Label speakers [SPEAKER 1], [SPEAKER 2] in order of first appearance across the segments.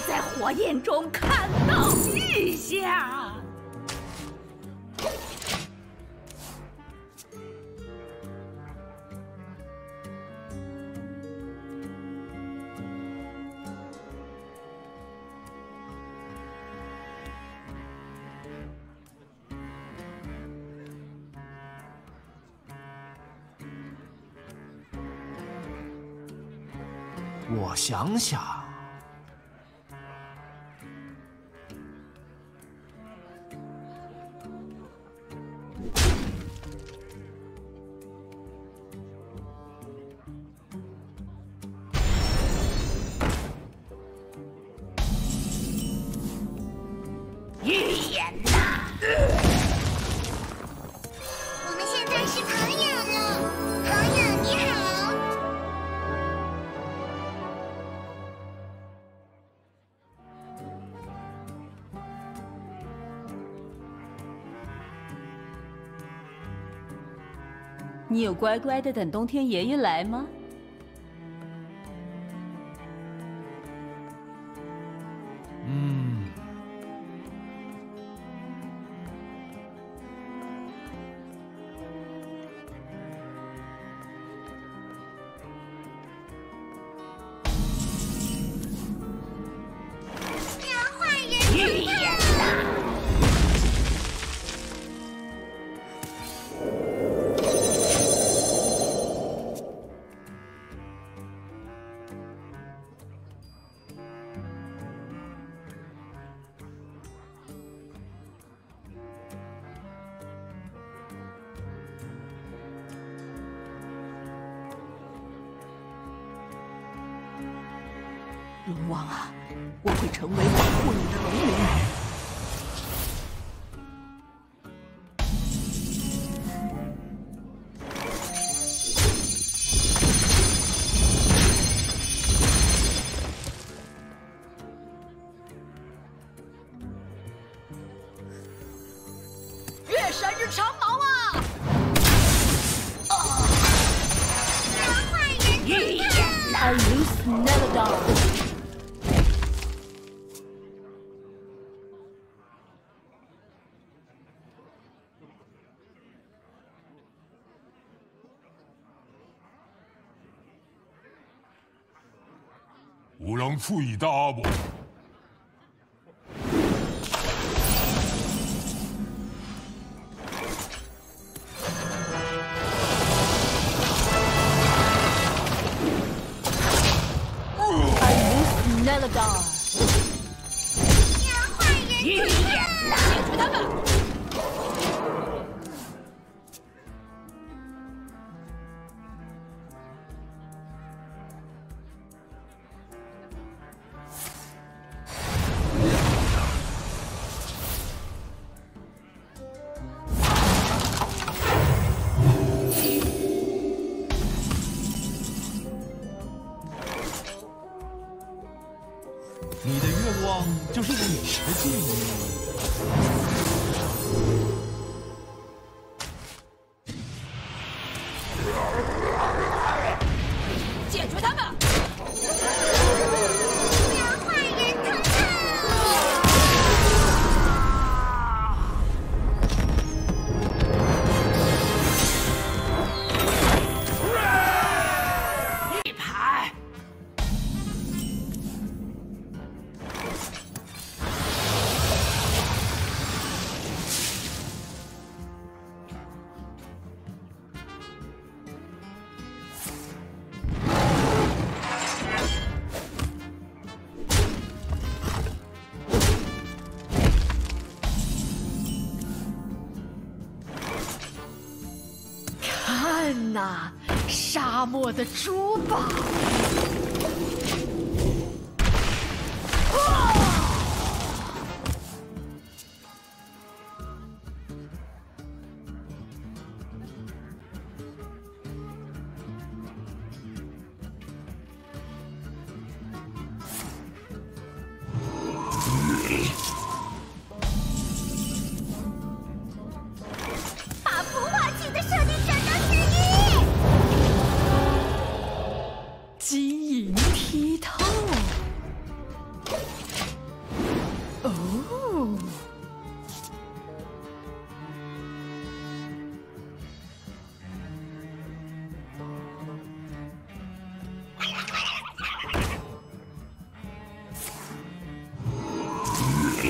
[SPEAKER 1] 在火焰中看到异象。
[SPEAKER 2] 我想想，
[SPEAKER 1] 预言呐！
[SPEAKER 3] 我们现在是朋友了，朋友你好。
[SPEAKER 4] 你有乖乖的等冬天爷爷来吗？
[SPEAKER 3] 让坏人
[SPEAKER 1] 预言呐！
[SPEAKER 4] 龙王啊，我会成为保护你的龙民。
[SPEAKER 1] 月神日长矛啊！
[SPEAKER 3] 让坏人
[SPEAKER 1] 预言呐！
[SPEAKER 4] I lose never die。
[SPEAKER 5] 我让注意大不？
[SPEAKER 4] Never die。
[SPEAKER 3] 让坏人
[SPEAKER 1] 预言呐！解除他们！
[SPEAKER 2] 你的愿望就是你的记忆。
[SPEAKER 1] 解除他们！
[SPEAKER 3] 让坏人疼痛。
[SPEAKER 1] 一排！看呐，沙漠的珠宝！
[SPEAKER 3] 把孵化器的设定转到11。
[SPEAKER 1] 机翼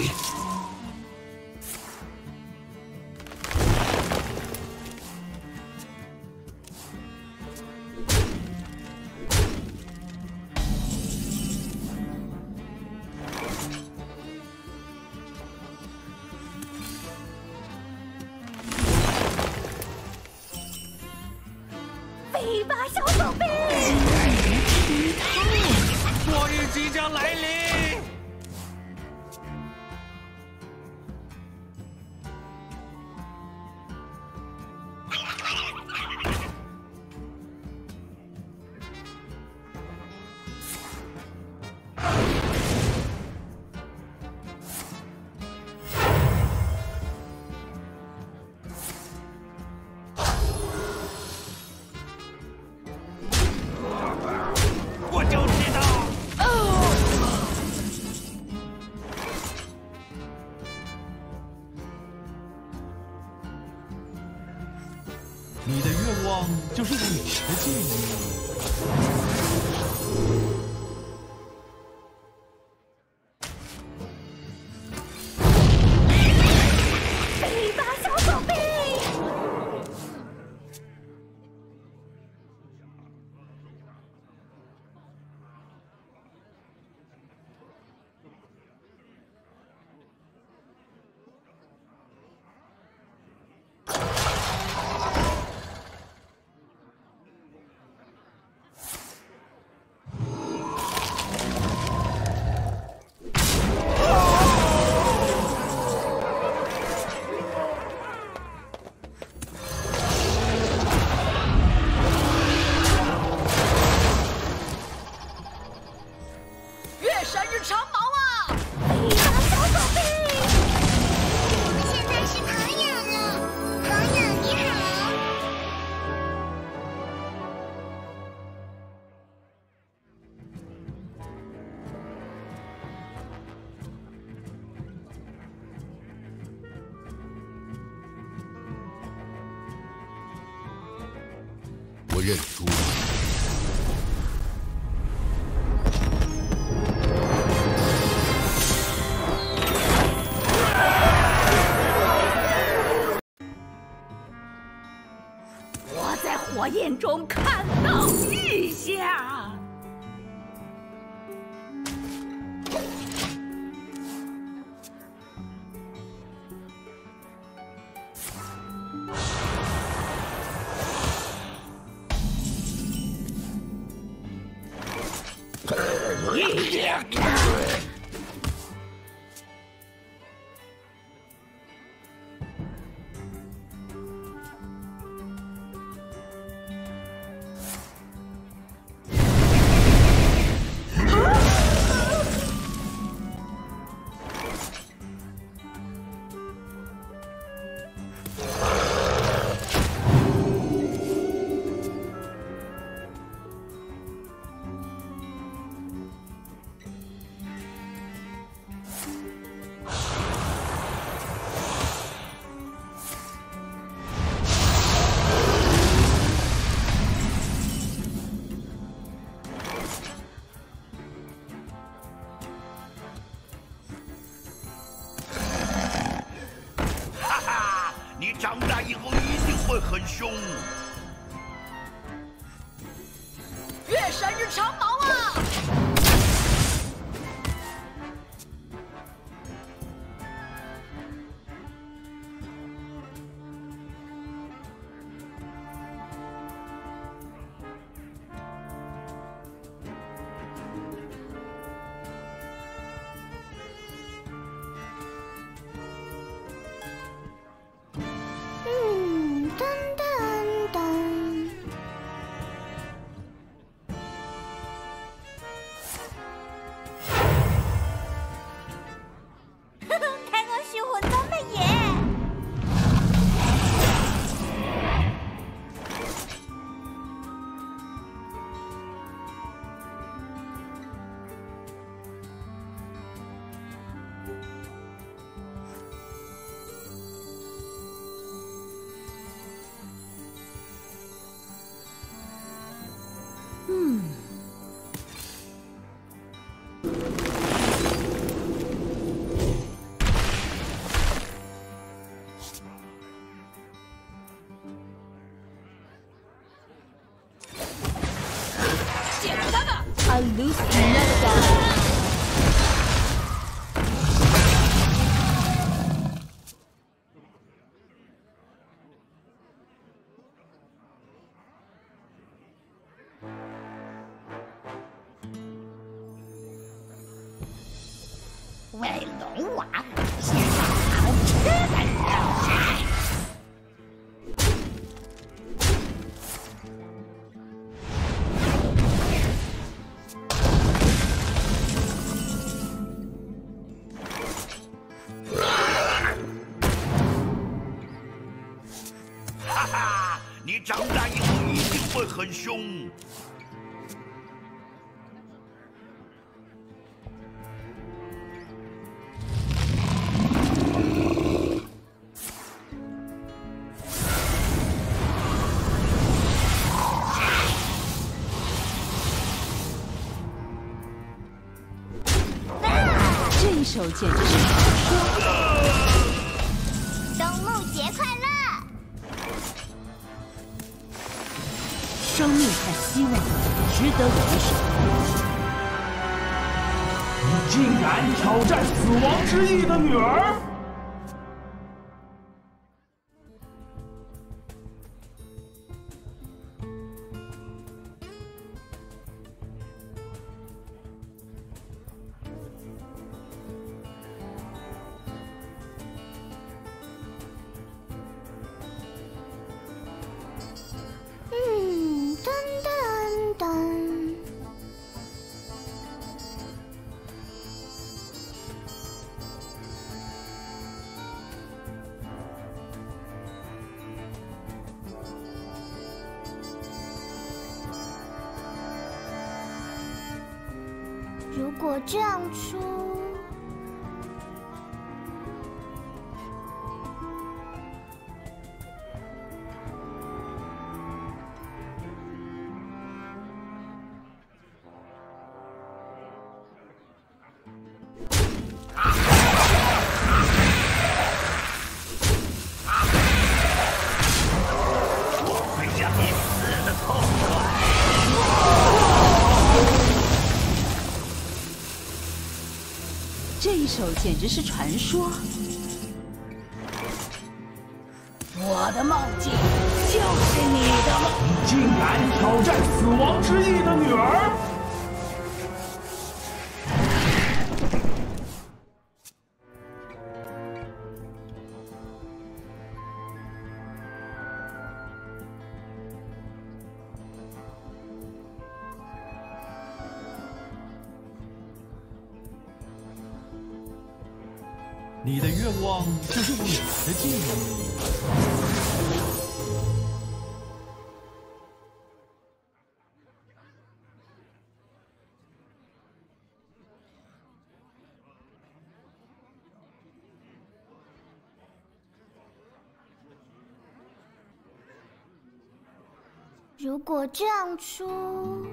[SPEAKER 3] 尾巴小宝贝，
[SPEAKER 2] 末日即将来临。我就知道。 你的愿望就是我的建议。
[SPEAKER 3] 尾巴小宝贝，
[SPEAKER 1] 月神日长矛啊！
[SPEAKER 3] 尾巴小宝贝，我们现在是朋友了，朋友你好。
[SPEAKER 5] 我认输了。
[SPEAKER 4] 我在火焰中看到异象。
[SPEAKER 6] 你长大以后一定会很凶。
[SPEAKER 1] 月神日长矛啊！
[SPEAKER 3] 噔噔噔。
[SPEAKER 4] 为龙王献上好吃的肉菜。
[SPEAKER 6] 哈哈，你长大以后一定会很凶。
[SPEAKER 7] 这一手简直是传说。
[SPEAKER 3] 冬木节快乐！
[SPEAKER 7] 生命和希望值得维守。
[SPEAKER 2] 你竟敢挑战死亡之翼的女儿！
[SPEAKER 3] 噔噔噔。如果这样出，
[SPEAKER 6] 会让你死的痛快。
[SPEAKER 7] 这一手简直是传说。
[SPEAKER 4] 我的梦境就是你的梦。
[SPEAKER 2] 你竟敢挑战死亡之翼的女儿！ 你的愿望就是我的记忆。
[SPEAKER 3] 如果这样出，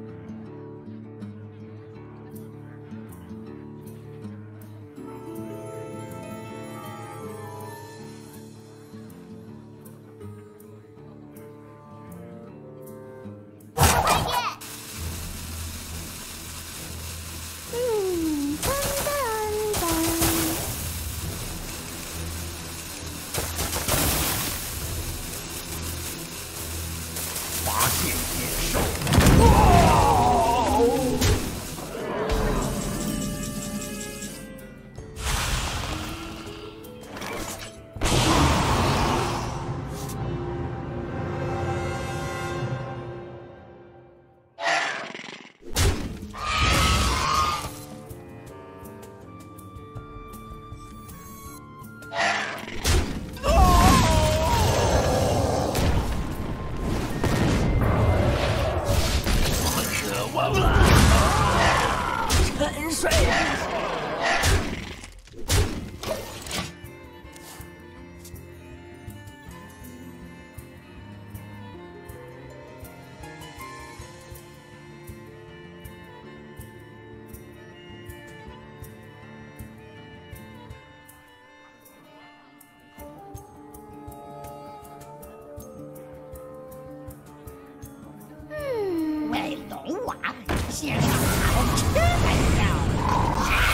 [SPEAKER 3] 噔噔噔。
[SPEAKER 6] 发现野兽。
[SPEAKER 4] 沉睡。为龙王献上好吃的肉。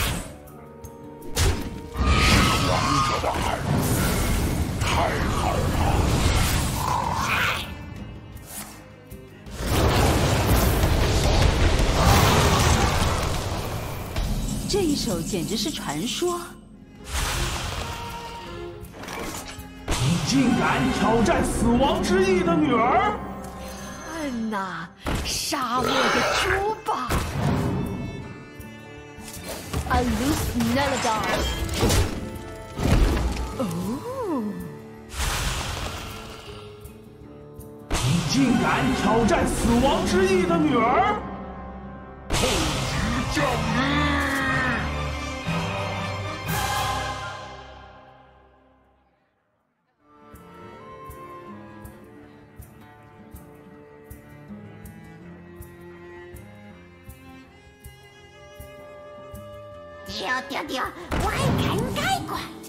[SPEAKER 7] 这一手简直是传说。
[SPEAKER 8] 你竟敢挑战死亡之翼的女儿！
[SPEAKER 1] 看呐，沙漠的珠宝
[SPEAKER 4] Alus Neladar。
[SPEAKER 1] 哦，
[SPEAKER 8] 你竟敢挑战死亡之翼的女儿！
[SPEAKER 6] 后级降临。
[SPEAKER 3] 对，我爱看改观。